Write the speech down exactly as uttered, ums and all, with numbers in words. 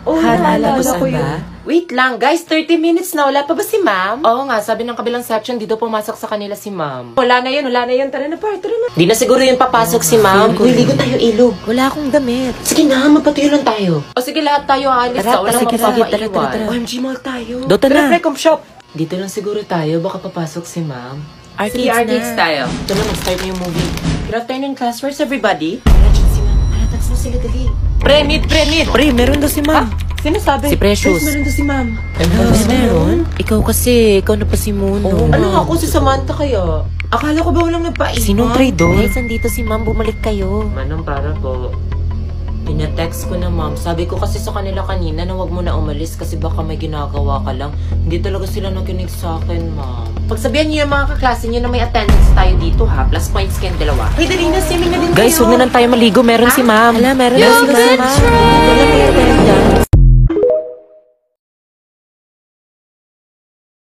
Oh, Naalala naalala mo ko ba? yun. Wait lang, guys. thirty minutes na. Wala pa ba si ma'am? Oo nga, sabi ng kabilang section, dito pumasok sa kanila si ma'am. Wala na yun, wala na yun. Tara na, par, tara na. Di na siguro yun papasok si ma'am. Uy, ligo tayo ilog. Wala akong damit. Sige na, magpatuyo lang tayo. O sige, lahat tayo aalis. Tara, Sa walang sige, sige, tara, tara, mapapaiwan. tara. O M G Mall tayo. Dota Tara, na. pre-com shop. Dito lang siguro tayo. Baka papasok si ma'am. Sige, arcades tayo. Ito na, mag-start na yung movie. Good afternoon, class. Where's everybody? Wala dyan si ma'am. Paratats na sila, dali. Pre, meet, pre, meet. Pre, meron daw si ma'am. Sino sabi? Si Precious. Yes, meron daw si ma'am. Ano, meron? Ikaw kasi, ikaw na pa si Muno. Oo, ano nga ako si Samantha kaya? Akala ko ba walang nagpaiwan? Sinong traidor? Guys, andito si ma'am, bumalik kayo. Manong para po. Pina-text ko na ma'am. Sabi ko kasi sa kanila kanina na wag mo na umalis kasi baka may ginagawa ka lang. Hindi talaga sila nakinig sa akin, ma'am. Pagsabihan niyo yung mga kaklase niyo na may attendance tayo dito ha. Plus points kayong dalawa. Hey, dali na, swimming na din Guys, kayo. huwag na lang tayo maligo. Meron si ma'am. Hala, meron Yung daw si good ma'am. Wala may attendance.